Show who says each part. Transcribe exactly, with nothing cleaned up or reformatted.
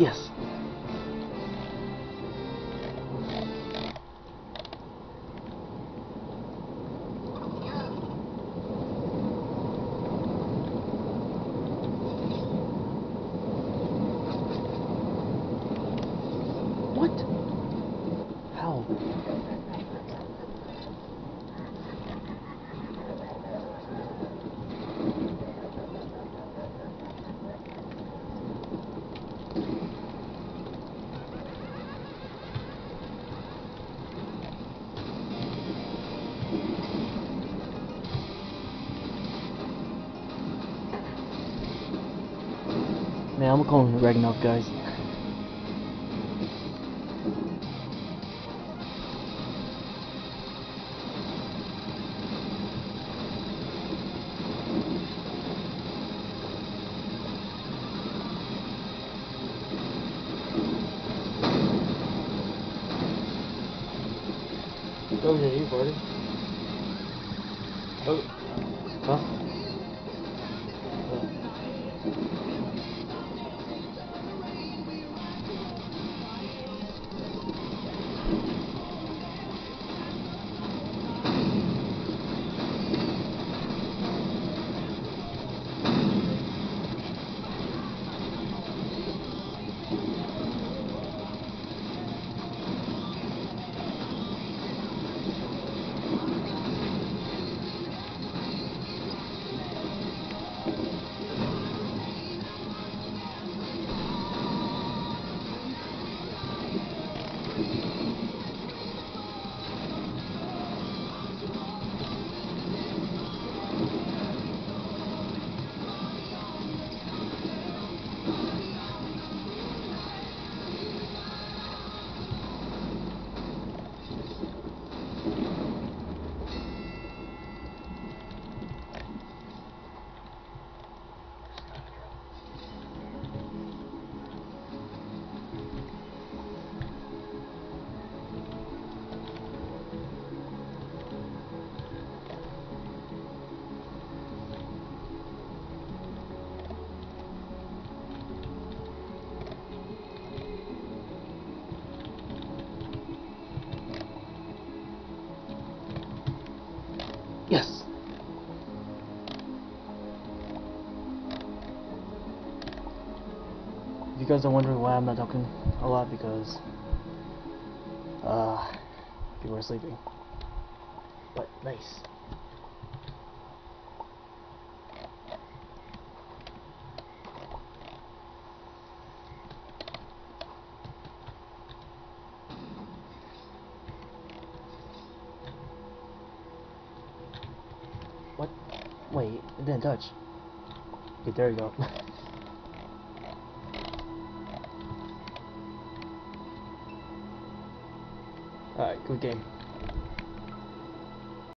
Speaker 1: Yes. What? How? Man, I'm calling it Ragnarok, guys.
Speaker 2: Oh, yeah, you farted. Oh. Huh? Oh.
Speaker 1: Yes. If you guys are wondering why I'm not talking a lot, because uh, people are sleeping. But nice. What? Wait, it didn't touch. Okay, there you go. Alright, good game.